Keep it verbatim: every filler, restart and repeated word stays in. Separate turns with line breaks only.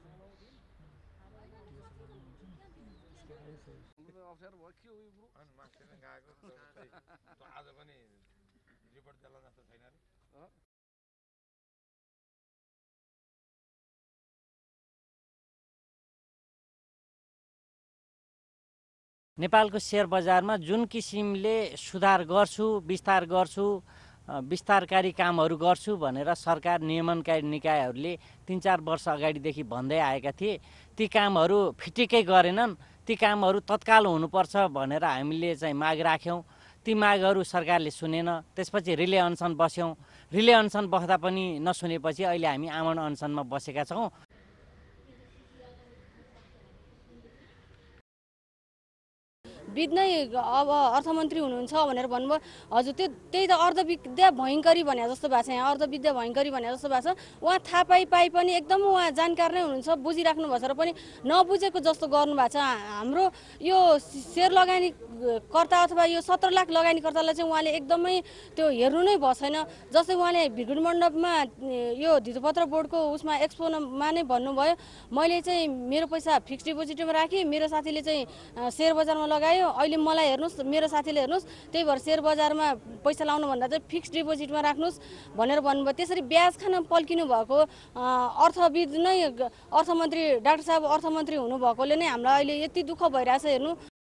अप्ठ्यारो भयो के हो यो ग्रुप अनि मान्छेले गएको आज पनि रिपोर्ट देला जस्तो छैन रे
नेपालको शेयर बजारमा जुन किसिमले सुधार गर्छु विस्तार गर्छु विस्तारकारी कामहरू गर्छु भनेर सरकार नियमनकारी निकायहरूले तीन चार वर्ष अगाडिदेखि भन्दै आएका थिए ती कामहरू फिटिकै गरेनन् ती कामहरू तत्काल हुनुपर्छ भनेर हामीले चाहिँ माग राख्यौं ती मागहरू सरकारले सुनेन त्यसपछि रिले अनसन बस्यौं रिले अनसन बस्दा पनि नसुनेपछि अहिले हामी आमरण अनसनमा बसेका छौं
विद नै अब अर्थमन्त्री हुनुहुन्छ भनेर भन्नुभयो हजुर त्यो त्यही त अर्धविद्या भयङ्करी भने जस्तो भएको छ यहाँ अर्धविद्या भयङ्करी भने जस्तो भएको छ उहाँ थाहा पाइ पाइ पनि एकदम उहाँ जानकार नै हुनुहुन्छ बुझिराख्नु भएको छ र पनि नबुझेको जस्तो गर्नुभएको छ हाम्रो यो सेयर लगानी कर्ता अथवा यो सत्र लाख लगानीकर्तालाई चाहिँ उहाँले एकदमै त्यो हेर्नु नै भएको छैन जस्तै उहाँले भिडुन मण्डपमा यो धितोपत्र बोर्डको उसमा एक्सपोमा नै भन्नुभयो मैले चाहिँ मेरो पैसा फिक्स डिपोजिटमा राखेँ मेरो साथीले चाहिँ सेयर बजारमा लगायो अहिले मलाई हेर्नुस् मेरो साथीले हेर्नुस् त्यही भएर सेयर बजारमा पैसा लाउनु भन्दा चाहिँ फिक्स डिपोजिटमा राख्नुस् भनेर भन्नुभयो त्यसरी ब्याज खान पल्किनु भएको अर्थविद नै अर्थमन्त्री डाक्टर साहब अर्थमन्त्री हुनुभएकोले नै हामीलाई अहिले यति दुःख भइरहेछ हेर्नु